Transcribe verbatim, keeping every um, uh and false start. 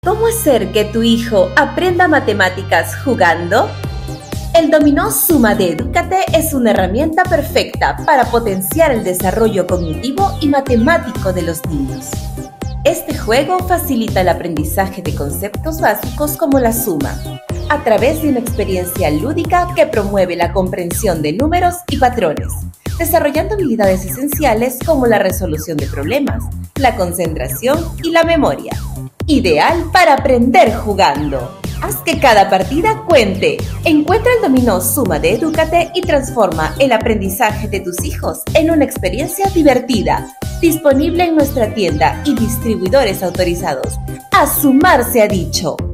¿Cómo hacer que tu hijo aprenda matemáticas jugando? El dominó Suma de Edúcate es una herramienta perfecta para potenciar el desarrollo cognitivo y matemático de los niños. Este juego facilita el aprendizaje de conceptos básicos como la suma, a través de una experiencia lúdica que promueve la comprensión de números y patrones, desarrollando habilidades esenciales como la resolución de problemas, la concentración y la memoria. Ideal para aprender jugando. Haz que cada partida cuente. Encuentra el dominó Suma de Edúcate y transforma el aprendizaje de tus hijos en una experiencia divertida. Disponible en nuestra tienda y distribuidores autorizados. ¡A sumar se ha dicho!